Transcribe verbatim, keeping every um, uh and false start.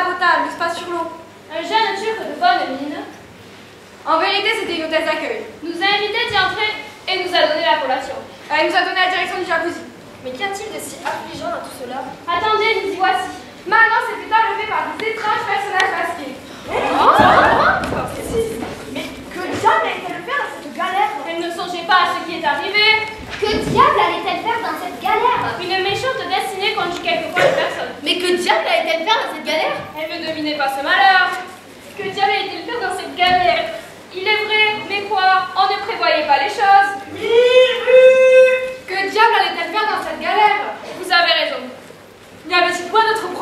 Botal, le spa sur l'eau. Un jeune turc de bonne mine. En vérité, c'était une hôtesse d'accueil. Nous a invités d'y entrer et nous a donné la collation. Elle nous a donné la direction du jacuzzi. Mais qu'y a-t-il de si affligeant dans tout cela? Attendez, nous y voici. Maintenant, c'était enlevé par des étranges personnages masqués. Oh, mais que diable allait-elle faire dans cette galère? Elle ne songeait pas à ce qui est arrivé. Que diable allait-elle faire dans cette galère? Une méchante destinée conduit quelquefois les personnes. Mais que diable allait-elle faire dans cette galère? Elle ne devinait pas ce malheur. Que diable allait-il faire dans cette galère? Il est vrai, mais quoi? On ne prévoyait pas les choses. Que diable allait-elle faire dans cette galère? Vous avez raison. N'y avait-il point d'autre